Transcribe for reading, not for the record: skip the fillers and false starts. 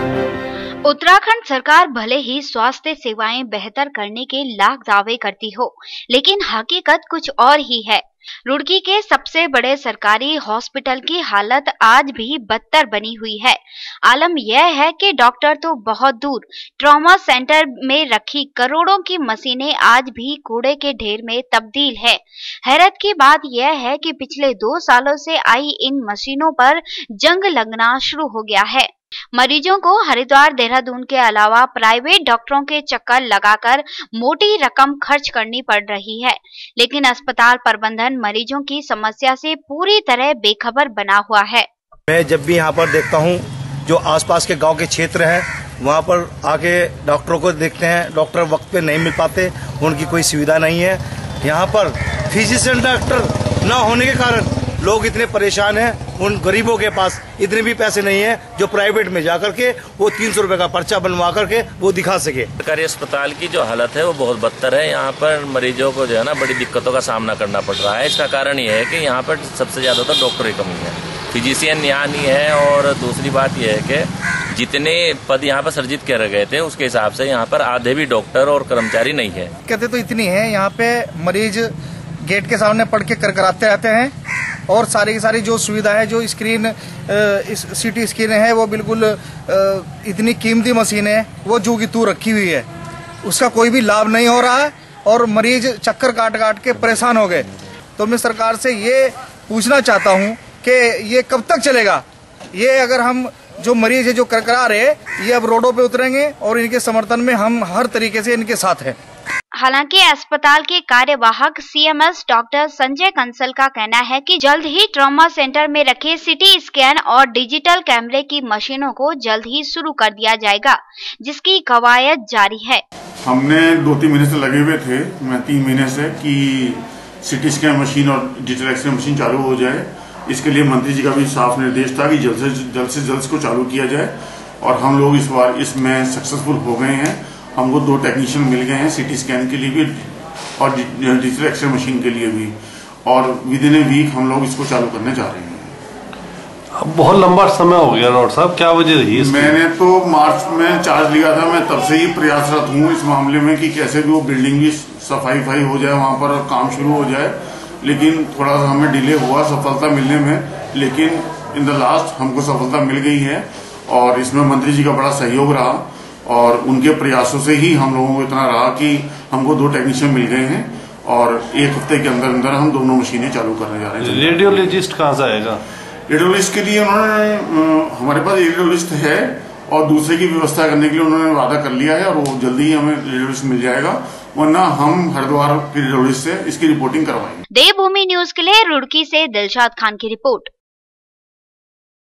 उत्तराखंड सरकार भले ही स्वास्थ्य सेवाएं बेहतर करने के लाख दावे करती हो, लेकिन हकीकत कुछ और ही है। रुड़की के सबसे बड़े सरकारी हॉस्पिटल की हालत आज भी बदतर बनी हुई है। आलम यह है कि डॉक्टर तो बहुत दूर, ट्रॉमा सेंटर में रखी करोड़ों की मशीनें आज भी कूड़े के ढेर में तब्दील है। हैरत की बात यह है कि पिछले 2 सालों से आई इन मशीनों पर जंग लगना शुरू हो गया है। मरीजों को हरिद्वार, देहरादून के अलावा प्राइवेट डॉक्टरों के चक्कर लगाकर मोटी रकम खर्च करनी पड़ रही है, लेकिन अस्पताल प्रबंधन मरीजों की समस्या से पूरी तरह बेखबर बना हुआ है। मैं जब भी यहाँ पर देखता हूँ, जो आसपास के गांव के क्षेत्र है, वहाँ पर आके डॉक्टरों को देखते हैं, डॉक्टर वक्त पे नहीं मिल पाते, उनकी कोई सुविधा नहीं है। यहाँ पर फिजिशियन डॉक्टर न होने के कारण लोग इतने परेशान हैं। उन गरीबों के पास इतने भी पैसे नहीं है जो प्राइवेट में जाकर के वो 300 रुपए का पर्चा बनवा करके वो दिखा सके। सरकारी अस्पताल की जो हालत है वो बहुत बदतर है। यहाँ पर मरीजों को जो है ना बड़ी दिक्कतों का सामना करना पड़ रहा है। इसका कारण ये है कि यहाँ पर सबसे ज्यादा तो डॉक्टर की कमी है, फिजिशियन यहाँ नहीं है, और दूसरी बात यह है कि जितने पद यहाँ पर सृजित किए गए थे उसके हिसाब से यहाँ पर आधे भी डॉक्टर और कर्मचारी नहीं है। कहते तो इतनी है, यहाँ पे मरीज गेट के सामने पढ़ के करकराते रहते हैं, और सारी की सारी जो सुविधा है, जो स्क्रीन सीटी स्क्रीन है, वो बिल्कुल इतनी कीमती मशीन है, वो जू की तू रखी हुई है, उसका कोई भी लाभ नहीं हो रहा है, और मरीज चक्कर काट काट के परेशान हो गए। तो मैं सरकार से ये पूछना चाहता हूँ कि ये कब तक चलेगा। ये अगर हम जो मरीज है जो करकरा रहे, ये अब रोडों पे उतरेंगे, और इनके समर्थन में हम हर तरीके से इनके साथ हैं। हालांकि अस्पताल के कार्यवाहक सीएमएस डॉक्टर संजय कंसल का कहना है कि जल्द ही ट्रॉमा सेंटर में रखे सिटी स्कैन और डिजिटल कैमरे की मशीनों को जल्द ही शुरू कर दिया जाएगा, जिसकी कवायद जारी है। हमने 2-3 महीने से लगे हुए थे, मैं 3 महीने से, कि सिटी स्कैन मशीन और डिजिटल एक्सरे मशीन चालू हो जाए। इसके लिए मंत्री जी का भी साफ निर्देश था कि जल्द से जल्द इसको चालू किया जाए, और हम लोग इस बार इसमें सक्सेसफुल हो गए हैं। हमको 2 टेक्नीशियन मिल गए हैं, सिटी स्कैन के लिए भी और डिजिटल एक्सरे मशीन के लिए भी, और विद इन ए वीक हम लोग इसको चालू करने जा रहे हैं। अब बहुत लंबा समय हो गया डॉक्टर साहब, क्या वजह रही है? मैंने तो मार्च में चार्ज लिया था, मैं तब से ही प्रयासरत हूँ इस मामले में कि कैसे भी वो बिल्डिंग भी सफाई हो जाए, वहाँ पर काम शुरू हो जाए। लेकिन थोड़ा सा हमें डिले हुआ सफलता मिलने में, लेकिन इन द लास्ट हमको सफलता मिल गई है, और इसमें मंत्री जी का बड़ा सहयोग रहा, और उनके प्रयासों से ही हम लोगों को इतना रहा कि हमको 2 टेक्नीशियन मिल गए हैं, और 1 हफ्ते के अंदर अंदर हम दोनों मशीनें चालू करने जा रहे हैं। रेडियोलॉजिस्ट कहाँ से आएगा? रेडियोलॉजिस्ट के लिए उन्होंने, हमारे पास रेडियोलॉजिस्ट है, और दूसरे की व्यवस्था करने के लिए उन्होंने वादा कर लिया है, और वो जल्दी ही हमें रेडियोलॉजिस्ट मिल जाएगा, वरना हम हरिद्वार के रेडियोलॉजिस्ट से इसकी रिपोर्टिंग करवाएंगे। देवभूमि न्यूज के लिए रुड़की से दिलशाद खान की रिपोर्ट।